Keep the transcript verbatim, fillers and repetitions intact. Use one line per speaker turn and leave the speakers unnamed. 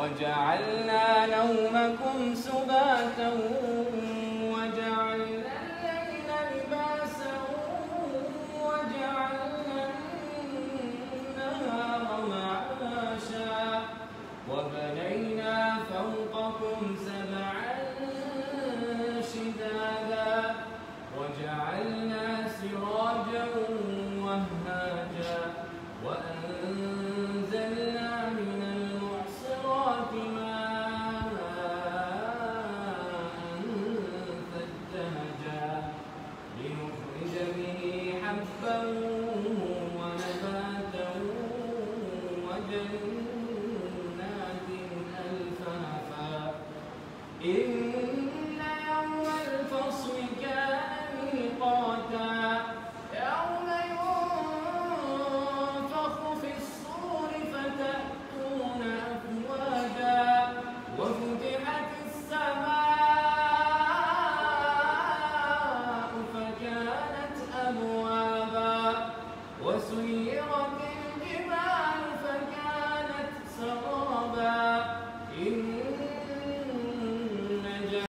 وجعلنا نومكم سباتا وجعلنا الليل لباسا وجعلنا النهار معاشا وبنينا فوقكم سبعا شدادا وجعلنا سراجا وهاجا وأنزلنا من المعصرات ماء ثجاجا لنخرج به حبا ونباتا وجنات ألفافا.